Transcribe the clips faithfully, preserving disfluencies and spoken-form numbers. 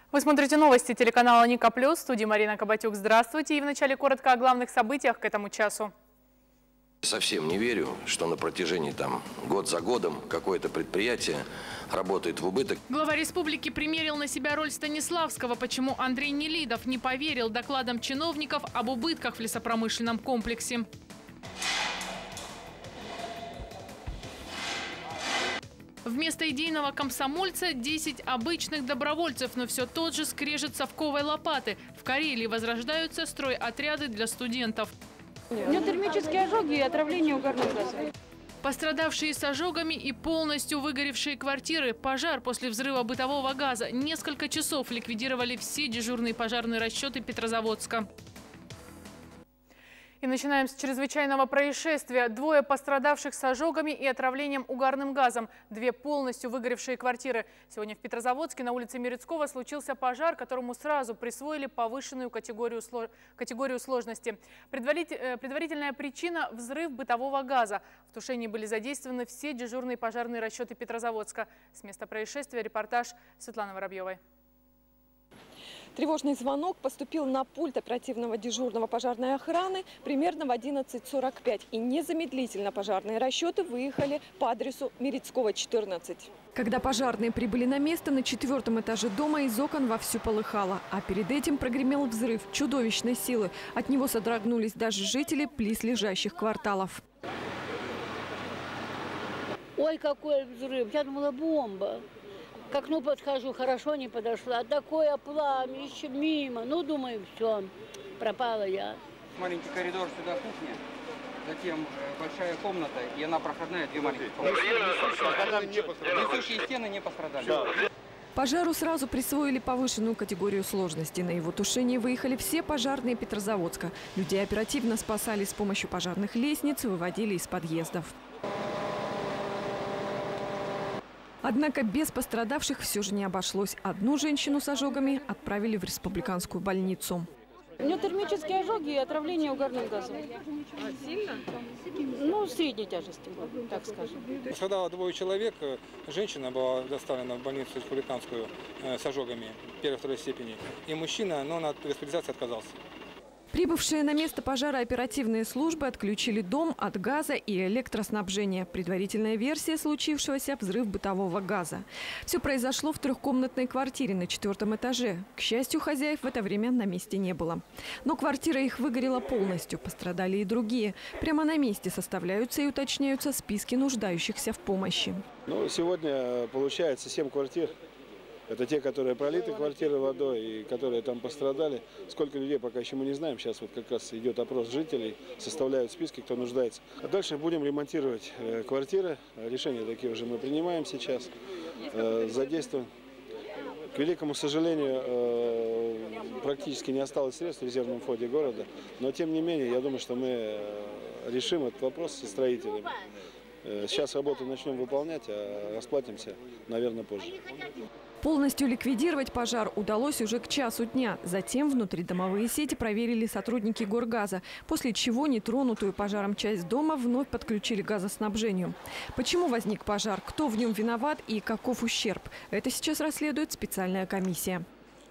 Вы смотрите новости телеканала Ника Плюс. В студии Марина Кабатюк. Здравствуйте. И вначале коротко о главных событиях к этому часу. Совсем не верю, что на протяжении там год за годом какое-то предприятие работает в убыток. Глава республики примерил на себя роль Станиславского. Почему Андрей Нелидов не поверил докладам чиновников об убытках в лесопромышленном комплексе? Вместо идейного комсомольца десять обычных добровольцев, но все тот же скрежет совковой лопаты. В Карелии возрождаются стройотряды для студентов. У него термические ожоги и отравление угарным газом. Пострадавшие с ожогами и полностью выгоревшие квартиры. Пожар после взрыва бытового газа. Несколько часов ликвидировали все дежурные пожарные расчеты Петрозаводска. И начинаем с чрезвычайного происшествия. Двое пострадавших с ожогами и отравлением угарным газом. Две полностью выгоревшие квартиры. Сегодня в Петрозаводске на улице Мерецкого случился пожар, которому сразу присвоили повышенную категорию, категорию сложности. Предварительная причина – взрыв бытового газа. В тушении были задействованы все дежурные пожарные расчеты Петрозаводска. С места происшествия репортаж Светланы Воробьевой. Тревожный звонок поступил на пульт оперативного дежурного пожарной охраны примерно в одиннадцать сорок пять. И незамедлительно пожарные расчеты выехали по адресу Мерецкого, четырнадцать. Когда пожарные прибыли на место, на четвертом этаже дома из окон вовсю полыхало. А перед этим прогремел взрыв чудовищной силы. От него содрогнулись даже жители близлежащих кварталов. Ой, какой взрыв! Я думала, бомба. К окну подхожу, хорошо не подошла. Такое пламя, еще мимо. Ну, думаю, все, пропала я. Маленький коридор, сюда кухня. Затем большая комната, и она проходная, две маленькие комнаты. Несущие стены не пострадали. Пожару сразу присвоили повышенную категорию сложности. На его тушение выехали все пожарные Петрозаводска. Людей оперативно спасали с помощью пожарных лестниц, выводили из подъездов. Однако без пострадавших все же не обошлось. Одну женщину с ожогами отправили в республиканскую больницу. У него термические ожоги и отравление угарным газом. А сильно? Ну, средней тяжести, так скажем. Пострадало двое человек. Женщина была доставлена в больницу республиканскую с ожогами первой и второй степени. И мужчина, но он от госпитализации отказался. Прибывшие на место пожара оперативные службы отключили дом от газа и электроснабжения. Предварительная версия случившегося – взрыв бытового газа. Все произошло в трехкомнатной квартире на четвертом этаже. К счастью, хозяев в это время на месте не было. Но квартира их выгорела полностью, пострадали и другие. Прямо на месте составляются и уточняются списки нуждающихся в помощи. Ну, сегодня получается семь квартир. Это те, которые пролиты квартиры водой и которые там пострадали. Сколько людей, пока еще мы не знаем. Сейчас вот как раз идет опрос жителей, составляют списки, кто нуждается. А дальше будем ремонтировать э, квартиры. Решения такие уже мы принимаем сейчас. Э, задействуем. К великому сожалению, э, практически не осталось средств в резервном фонде города. Но тем не менее, я думаю, что мы решим этот вопрос со строителями. Сейчас работу начнем выполнять, а расплатимся, наверное, позже. Полностью ликвидировать пожар удалось уже к часу дня. Затем внутридомовые сети проверили сотрудники Горгаза, после чего нетронутую пожаром часть дома вновь подключили к газоснабжению. Почему возник пожар, кто в нем виноват и каков ущерб – это сейчас расследует специальная комиссия.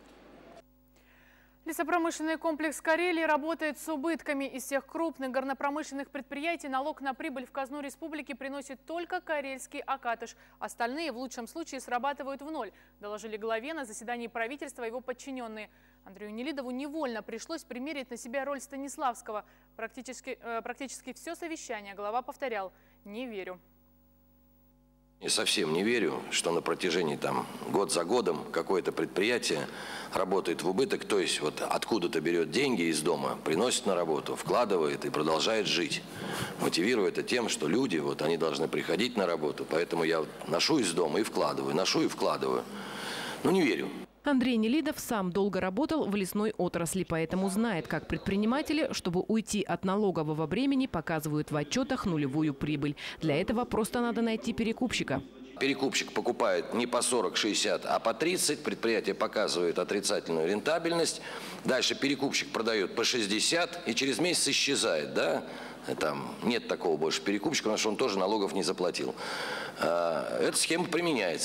Лесопромышленный комплекс Карелии работает с убытками. Из всех крупных горнопромышленных предприятий налог на прибыль в казну республики приносит только карельский Акатыш. Остальные в лучшем случае срабатывают в ноль, доложили главе на заседании правительства его подчиненные. Андрею Нелидову невольно пришлось примерить на себя роль Станиславского. Практически, э, практически все совещание глава повторял: «Не верю». И совсем не верю, что на протяжении там год за годом какое-то предприятие работает в убыток, то есть вот откуда-то берет деньги из дома, приносит на работу, вкладывает и продолжает жить. Мотивирую это тем, что люди, вот они должны приходить на работу, поэтому я вот ношу из дома и вкладываю, ношу и вкладываю. Ну не верю. Андрей Нелидов сам долго работал в лесной отрасли, поэтому знает, как предприниматели, чтобы уйти от налогового бремени, показывают в отчетах нулевую прибыль. Для этого просто надо найти перекупщика. Перекупщик покупает не по сорок-шестьдесят, а по тридцать. Предприятие показывает отрицательную рентабельность. Дальше перекупщик продает по шестьдесят и через месяц исчезает, да? Там нет такого больше перекупщика, потому что он тоже налогов не заплатил. Эта схема применяется.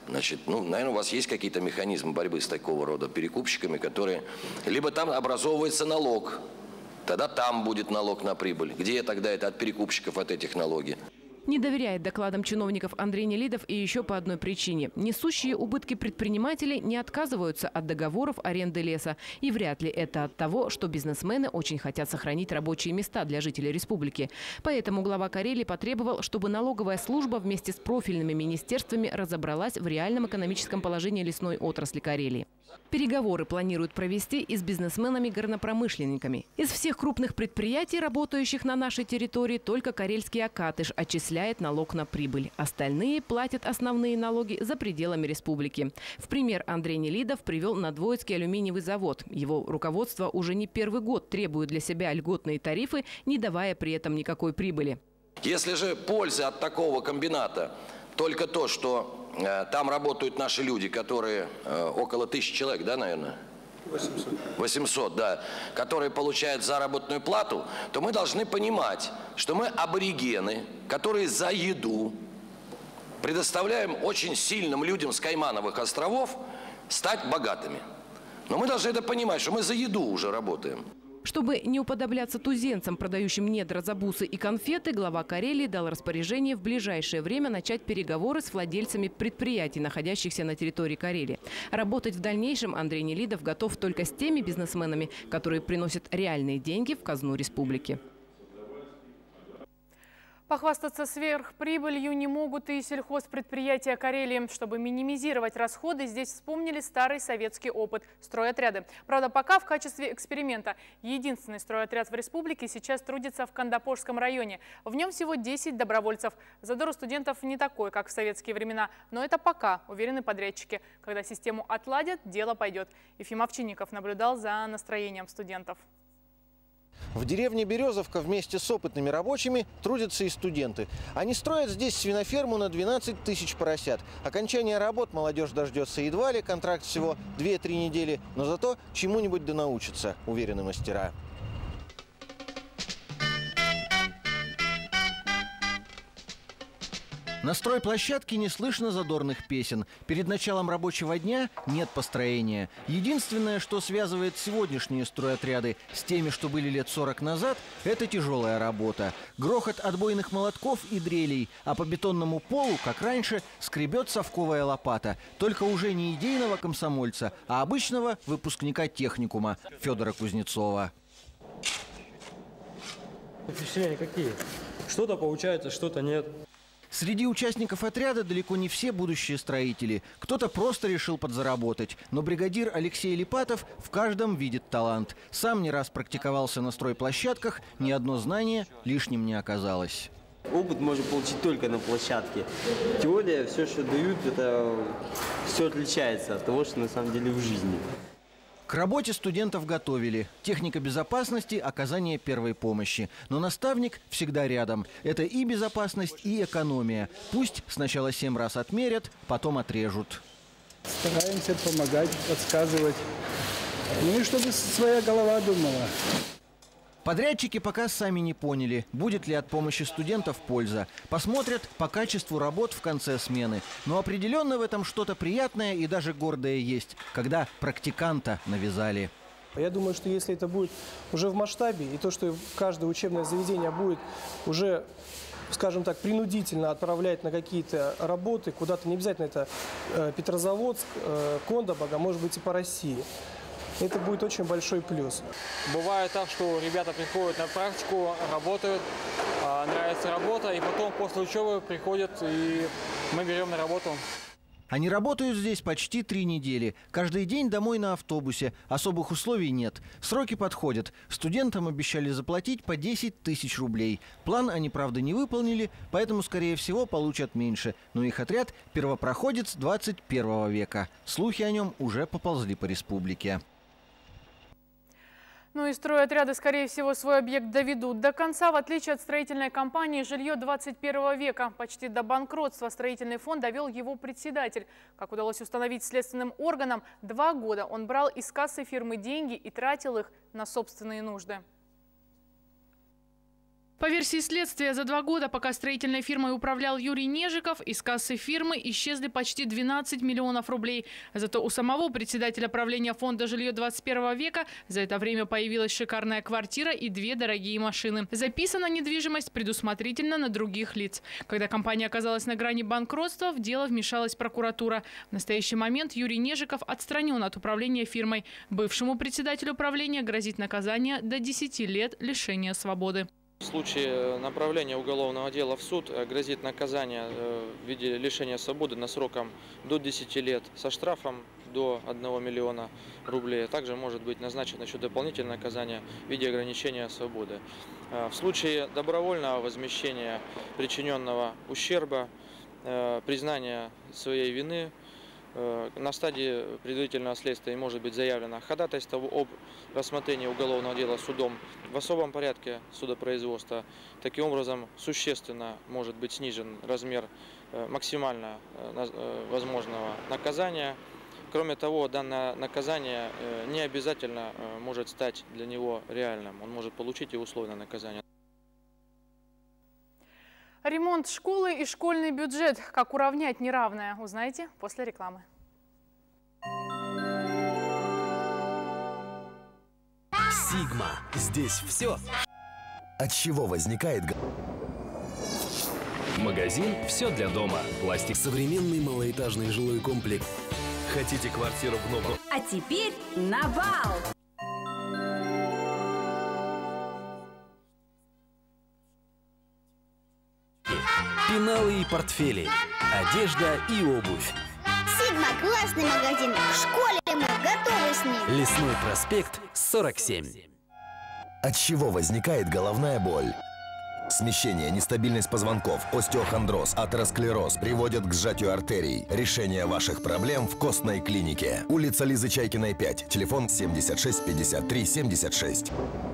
Значит, ну, наверное, у вас есть какие-то механизмы борьбы с такого рода перекупщиками, которые... Либо там образовывается налог, тогда там будет налог на прибыль. Где тогда это от перекупщиков, от этих налоги? Не доверяет докладам чиновников Андрей Нелидов и еще по одной причине. Несущие убытки предприниматели не отказываются от договоров аренды леса. И вряд ли это от того, что бизнесмены очень хотят сохранить рабочие места для жителей республики. Поэтому глава Карелии потребовал, чтобы налоговая служба вместе с профильными министерствами разобралась в реальном экономическом положении лесной отрасли Карелии. Переговоры планируют провести и с бизнесменами-горнопромышленниками. Из всех крупных предприятий, работающих на нашей территории, только Карельский Акатыш отчисляет налог на прибыль. Остальные платят основные налоги за пределами республики. В пример Андрей Нелидов привел Надвоицкий алюминиевый завод. Его руководство уже не первый год требует для себя льготные тарифы, не давая при этом никакой прибыли. Если же польза от такого комбината только то, что э, там работают наши люди, которые э, около тысячи человек, да, наверное? восемьсот. восемьсот, да, которые получают заработную плату, то мы должны понимать, что мы аборигены, которые за еду предоставляем очень сильным людям с Каймановых островов стать богатыми. Но мы должны это понимать, что мы за еду уже работаем. Чтобы не уподобляться туземцам, продающим недра за бусы и конфеты, глава Карелии дал распоряжение в ближайшее время начать переговоры с владельцами предприятий, находящихся на территории Карелии. Работать в дальнейшем Андрей Нелидов готов только с теми бизнесменами, которые приносят реальные деньги в казну республики. Похвастаться сверхприбылью не могут и сельхозпредприятия Карелии. Чтобы минимизировать расходы, здесь вспомнили старый советский опыт – стройотряды. Правда, пока в качестве эксперимента. Единственный стройотряд в республике сейчас трудится в Кандапорском районе. В нем всего десять добровольцев. Задор у студентов не такой, как в советские времена. Но это пока, уверены подрядчики. Когда систему отладят, дело пойдет. Ефим Овчинников наблюдал за настроением студентов. В деревне Березовка вместе с опытными рабочими трудятся и студенты. Они строят здесь свиноферму на двенадцать тысяч поросят. Окончание работ молодежь дождется едва ли, контракт всего две-три недели, но зато чему-нибудь да научатся, уверены мастера. На стройплощадке не слышно задорных песен. Перед началом рабочего дня нет построения. Единственное, что связывает сегодняшние стройотряды с теми, что были лет сорок назад, это тяжелая работа. Грохот отбойных молотков и дрелей, а по бетонному полу, как раньше, скребет совковая лопата. Только уже не идейного комсомольца, а обычного выпускника техникума Федора Кузнецова. Впечатления какие? Что-то получается, что-то нет. Среди участников отряда далеко не все будущие строители. Кто-то просто решил подзаработать. Но бригадир Алексей Липатов в каждом видит талант. Сам не раз практиковался на стройплощадках, ни одно знание лишним не оказалось. Опыт можно получить только на площадке. Теория, все, что дают, это все отличается от того, что на самом деле в жизни. К работе студентов готовили. Техника безопасности, оказание первой помощи. Но наставник всегда рядом. Это и безопасность, и экономия. Пусть сначала семь раз отмерят, потом отрежут. Стараемся помогать, подсказывать. Ну и чтобы своя голова думала. Подрядчики пока сами не поняли, будет ли от помощи студентов польза. Посмотрят по качеству работ в конце смены. Но определенно в этом что-то приятное и даже гордое есть, когда практиканта навязали. Я думаю, что если это будет уже в масштабе, и то, что каждое учебное заведение будет уже, скажем так, принудительно отправлять на какие-то работы, куда-то, не обязательно это Петрозаводск, Кондабаг, а может быть и по России. Это будет очень большой плюс. Бывает так, что ребята приходят на практику, работают, нравится работа, и потом после учебы приходят, и мы берем на работу. Они работают здесь почти три недели. Каждый день домой на автобусе. Особых условий нет. Сроки подходят. Студентам обещали заплатить по десять тысяч рублей. План они, правда, не выполнили, поэтому, скорее всего, получат меньше. Но их отряд – первопроходец двадцать первого века. Слухи о нем уже поползли по республике. Ну и стройотряды, скорее всего, свой объект доведут до конца. В отличие от строительной компании «Жилье двадцать первого века». Почти до банкротства строительный фонд довел его председатель. Как удалось установить следственным органам, два года он брал из кассы фирмы деньги и тратил их на собственные нужды. По версии следствия, за два года, пока строительной фирмой управлял Юрий Нежиков, из кассы фирмы исчезли почти двенадцать миллионов рублей. Зато у самого председателя правления фонда «Жилье двадцать первого века» за это время появилась шикарная квартира и две дорогие машины. Записана недвижимость предусмотрительно на других лиц. Когда компания оказалась на грани банкротства, в дело вмешалась прокуратура. В настоящий момент Юрий Нежиков отстранен от управления фирмой. Бывшему председателю правления грозит наказание до десяти лет лишения свободы. В случае направления уголовного дела в суд грозит наказание в виде лишения свободы на сроком до десяти лет со штрафом до одного миллиона рублей. Также может быть назначено еще дополнительное наказание в виде ограничения свободы. В случае добровольного возмещения причиненного ущерба, признания своей вины, на стадии предварительного следствия может быть заявлено ходатайство об рассмотрении уголовного дела судом в особом порядке судопроизводства. Таким образом, существенно может быть снижен размер максимально возможного наказания. Кроме того, данное наказание не обязательно может стать для него реальным. Он может получить и условное наказание. Ремонт школы и школьный бюджет. Как уравнять неравное, узнаете после рекламы. Сигма. Здесь все. От чего возникает... Магазин «Все для дома». Пластик. Современный малоэтажный жилой комплекс. Хотите квартиру в новом... А теперь на бал! Пеналы и портфели, одежда и обувь. Сигма – классный магазин. В школе мы готовы с ним. Лесной проспект, сорок семь. От чего возникает головная боль? Смещение, нестабильность позвонков, остеохондроз, атеросклероз приводят к сжатию артерий. Решение ваших проблем в костной клинике. Улица Лизы Чайкиной, пять. Телефон семьдесят шесть пятьдесят три семьдесят шесть.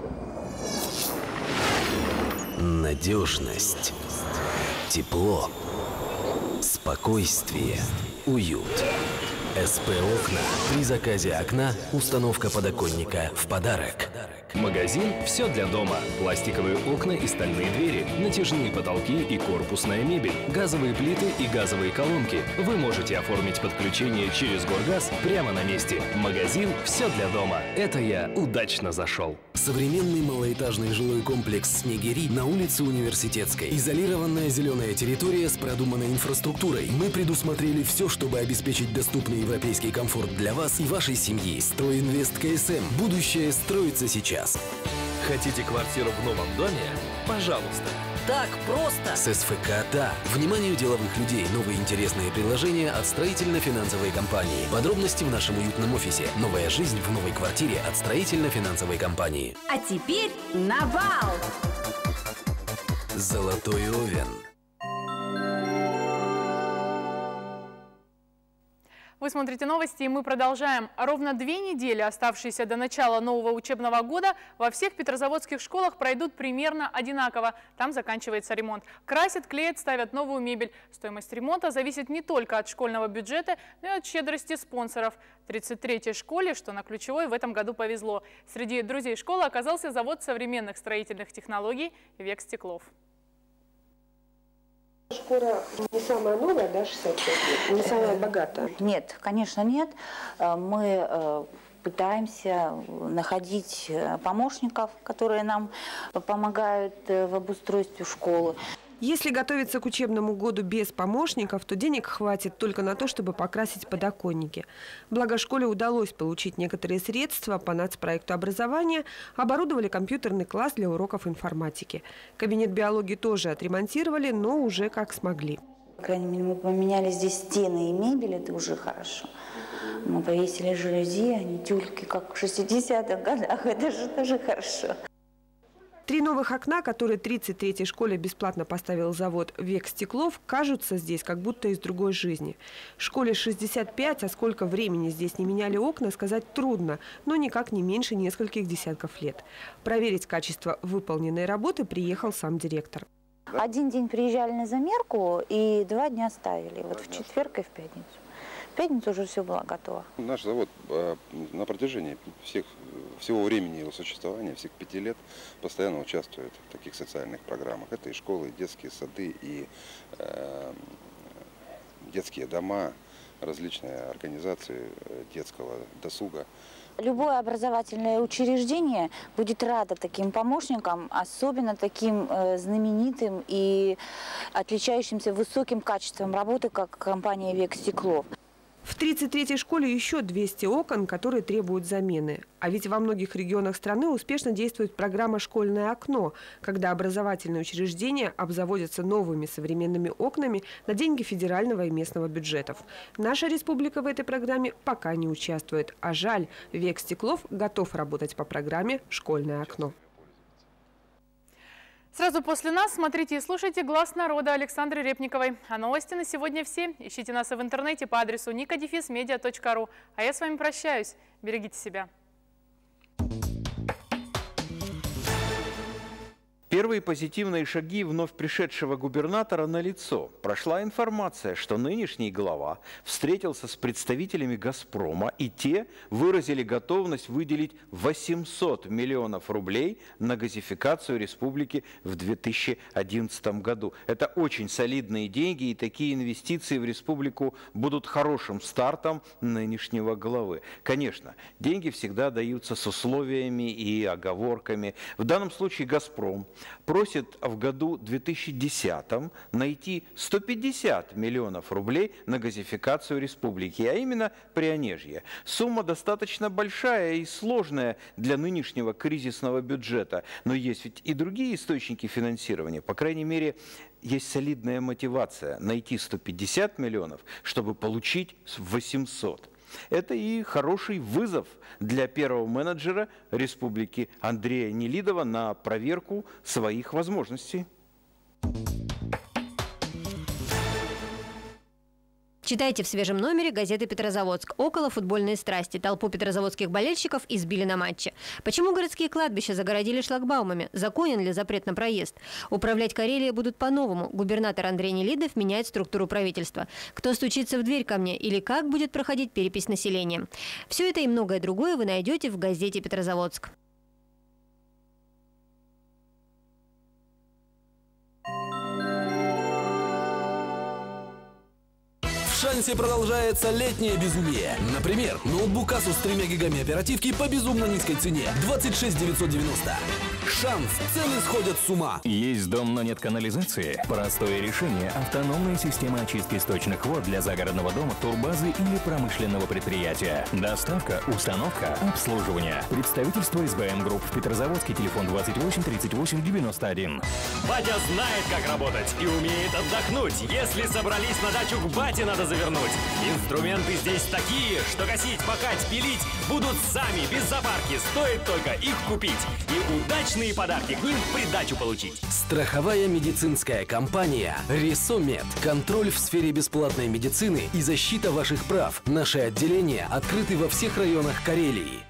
Надежность. Тепло, спокойствие, уют. СП Окна. При заказе окна установка подоконника в подарок. Магазин «Все для дома». Пластиковые окна и стальные двери, натяжные потолки и корпусная мебель, газовые плиты и газовые колонки. Вы можете оформить подключение через Горгаз прямо на месте. Магазин «Все для дома». Это я удачно зашел. Современный малоэтажный жилой комплекс «Снегири» на улице Университетской. Изолированная зеленая территория с продуманной инфраструктурой. Мы предусмотрели все, чтобы обеспечить доступный европейский комфорт для вас и вашей семьи. Стройинвест КСМ. Будущее строится сейчас. Хотите квартиру в новом доме? Пожалуйста. Так просто! С СФК «Да». Вниманию деловых людей. Новые интересные предложения от строительно-финансовой компании. Подробности в нашем уютном офисе. Новая жизнь в новой квартире от строительно-финансовой компании. А теперь на бал! Золотой Овен. Вы смотрите новости, и мы продолжаем. Ровно две недели, оставшиеся до начала нового учебного года, во всех петрозаводских школах пройдут примерно одинаково. Там заканчивается ремонт. Красят, клеят, ставят новую мебель. Стоимость ремонта зависит не только от школьного бюджета, но и от щедрости спонсоров. тридцать третьей школе, что на Ключевой, в этом году повезло. Среди друзей школы оказался завод современных строительных технологий «Век Стеклов». Школа не самая новая, да, шестьдесят пять лет, не самая богатая? Нет, конечно, нет. Мы пытаемся находить помощников, которые нам помогают в обустройстве школы. Если готовиться к учебному году без помощников, то денег хватит только на то, чтобы покрасить подоконники. Благо, школе удалось получить некоторые средства по нацпроекту образования, оборудовали компьютерный класс для уроков информатики. Кабинет биологии тоже отремонтировали, но уже как смогли. По крайней мере, мы поменяли здесь стены и мебель, это уже хорошо. Мы повесили жалюзи, а не тюльки, как в шестидесятых годах, это же тоже хорошо. Три новых окна, которые тридцать третьей школе бесплатно поставил завод «Век Стеклов», кажутся здесь как будто из другой жизни. Школе шестьдесят пять, а сколько времени здесь не меняли окна, сказать трудно, но никак не меньше нескольких десятков лет. Проверить качество выполненной работы приехал сам директор. Один день приезжали на замерку и два дня ставили, вот в четверг и в пятницу. В пятницу уже все было готово. Наш завод на протяжении всех всего времени его существования, всех пяти лет, постоянно участвует в таких социальных программах. Это и школы, и детские сады, и э, детские дома, различные организации детского досуга. Любое образовательное учреждение будет радо таким помощникам, особенно таким э, знаменитым и отличающимся высоким качеством работы, как компания «Век Стеклов». В тридцать третьей школе еще двести окон, которые требуют замены. А ведь во многих регионах страны успешно действует программа «Школьное окно», когда образовательные учреждения обзаводятся новыми современными окнами на деньги федерального и местного бюджетов. Наша республика в этой программе пока не участвует. А жаль, «Век Стеклов» готов работать по программе «Школьное окно». Сразу после нас смотрите и слушайте «Глаз народа» Александры Репниковой. А новости на сегодня все. Ищите нас и в интернете по адресу ника дефис медиа точка ру. А я с вами прощаюсь. Берегите себя. Первые позитивные шаги вновь пришедшего губернатора налицо. Прошла информация, что нынешний глава встретился с представителями «Газпрома», и те выразили готовность выделить восемьсот миллионов рублей на газификацию республики в две тысячи одиннадцатом году. Это очень солидные деньги, и такие инвестиции в республику будут хорошим стартом нынешнего главы. Конечно, деньги всегда даются с условиями и оговорками. В данном случае «Газпром» просит в году две тысячи десятом найти сто пятьдесят миллионов рублей на газификацию республики, а именно Прионежье. Сумма достаточно большая и сложная для нынешнего кризисного бюджета, но есть ведь и другие источники финансирования. По крайней мере, есть солидная мотивация найти сто пятьдесят миллионов, чтобы получить восемьсот. Это и хороший вызов для первого менеджера республики Андрея Нелидова на проверку своих возможностей. Читайте в свежем номере газеты «Петрозаводск». Около футбольные страсти. Толпу петрозаводских болельщиков избили на матче. Почему городские кладбища загородили шлагбаумами? Законен ли запрет на проезд? Управлять Карелией будут по-новому. Губернатор Андрей Нелидов меняет структуру правительства. Кто стучится в дверь ко мне? Или как будет проходить перепись населения? Все это и многое другое вы найдете в газете «Петрозаводск». В Шансе продолжается летнее безумие. Например, ноутбук Asus с тремя гигами оперативки по безумно низкой цене – двадцать шесть тысяч девятьсот девяносто. Шанс. Цены сходят с ума. Есть дом, но нет канализации? Простое решение – автономная система очистки сточных вод для загородного дома, турбазы или промышленного предприятия. Доставка, установка, обслуживание. Представительство эс бэ эм Групп в Петрозаводске, телефон двадцать восемь тридцать восемь девяносто один. Батя знает, как работать и умеет отдохнуть. Если собрались на дачу, к бате надо завернуть. Инструменты здесь такие, что косить, пахать, пилить будут сами, без запарки. Стоит только их купить. И удачные подарки к ним в придачу получить. Страховая медицинская компания «Ресомед». Контроль в сфере бесплатной медицины и защита ваших прав. Наши отделения открыты во всех районах Карелии.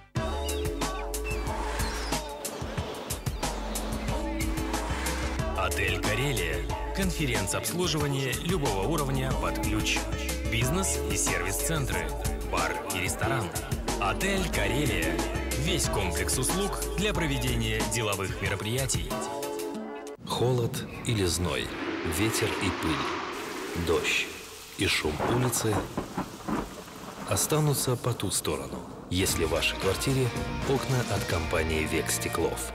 Отель «Карелия». Конференц-обслуживание любого уровня под ключ. Бизнес и сервис-центры. Бар и ресторан. Отель «Карелия». Весь комплекс услуг для проведения деловых мероприятий. Холод или зной, ветер и пыль, дождь и шум улицы останутся по ту сторону, если в вашей квартире окна от компании «Век Стеклов».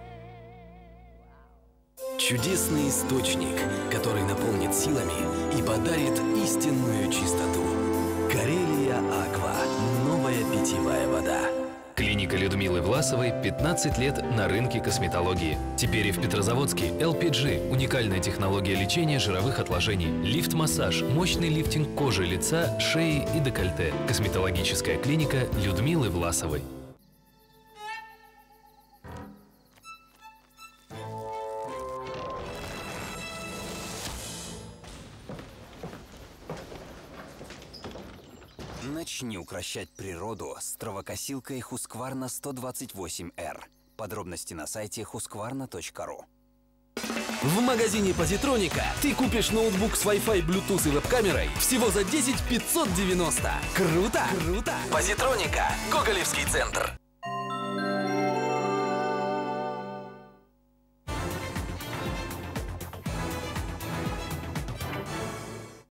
Чудесный источник, который наполнит силами и подарит истинную чистоту. Карелия Аква. Новая питьевая вода. Клиника Людмилы Власовой пятнадцать лет на рынке косметологии. Теперь и в Петрозаводске эл пи джи – уникальная технология лечения жировых отложений. Лифт-массаж, мощный лифтинг кожи, лица, шеи и декольте. Косметологическая клиника Людмилы Власовой. Начни укрощать природу с травокосилкой Husqvarna сто двадцать восемь эр. Подробности на сайте хускварна точка ру. В магазине Позитроника ты купишь ноутбук с Wi-Fi, Bluetooth и веб-камерой всего за десять тысяч пятьсот девяносто. Круто? Круто! Позитроника. Гоголевский центр.